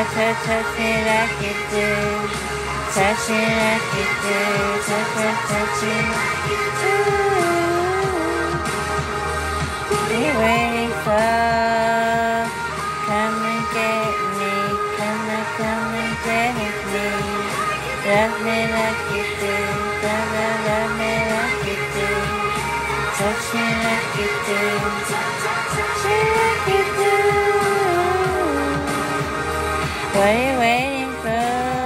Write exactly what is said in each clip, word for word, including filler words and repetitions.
touch, touch, touch me like you do. Touch me like you do. Touch, touch, touch me like you do. What are you waiting for? Come and get me. Come and come and get me. Love me like you do. Love, love, love me like you do. Touch me like you do. Touch me like you do. What are you waiting for?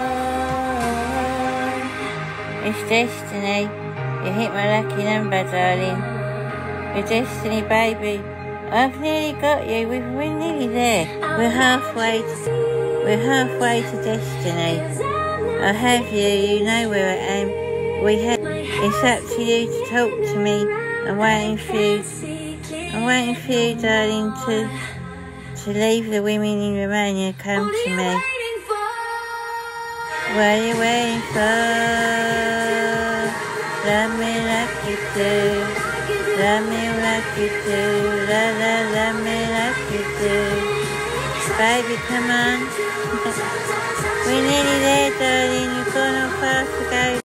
It's destiny. You hit my lucky number, darling. Your destiny, baby. I've nearly got you. We're, we're nearly there. We're halfway. To, we're halfway to destiny. I have you. You know where I am. We have. It's up to you to talk to me. I'm waiting for you. I'm waiting for you, darling, to to leave the women in Romania. Come to me. What are you waiting for? Love me like you do. Love me like you do. Love, love, love me like you do. Baby, come on. We're nearly there, darling. You've gone on fast to go.